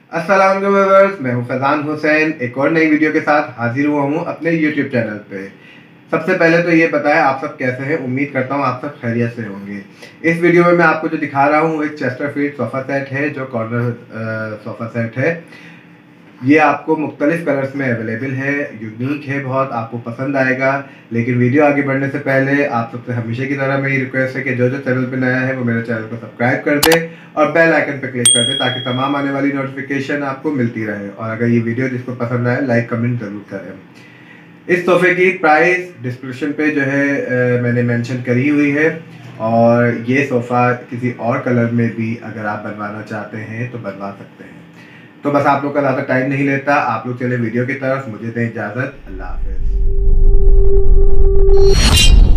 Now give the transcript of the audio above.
अस्सलाम वालेकुम व्यूअर्स, मैं हूं फैज़ान हुसैन। एक और नई वीडियो के साथ हाजिर हुआ हूं अपने यूट्यूब चैनल पे। सबसे पहले तो ये बताएं आप सब कैसे हैं। उम्मीद करता हूं आप सब खैरियत से होंगे। इस वीडियो में मैं आपको जो दिखा रहा हूं एक चेस्टरफील्ड सोफ़ा सेट है, जो कॉर्नर सोफ़ा सेट है। ये आपको मुख्तलिफ कलर्स में अवेलेबल है, यूनिक है बहुत, आपको पसंद आएगा। लेकिन वीडियो आगे बढ़ने से पहले आप सबसे हमेशा की तरह मेरी रिक्वेस्ट है कि जो चैनल पे नया है वो मेरे चैनल को सब्सक्राइब कर दे और बेल आइकन पे क्लिक कर दे, ताकि तमाम आने वाली नोटिफिकेशन आपको मिलती रहे। और अगर ये वीडियो जिसको पसंद आए लाइक कमेंट ज़रूर करें। इस तोहफे की प्राइस डिस्क्रिप्शन पे जो है मैंने मेंशन करी हुई है। और ये सोफ़ा किसी और कलर में भी अगर आप बनवाना चाहते हैं तो बनवा सकते हैं। तो बस आप लोग का ज़्यादा टाइम नहीं लेता, आप लोग चले वीडियो की तरफ। मुझे दें इजाज़त। अल्लाह हाफ़िज़।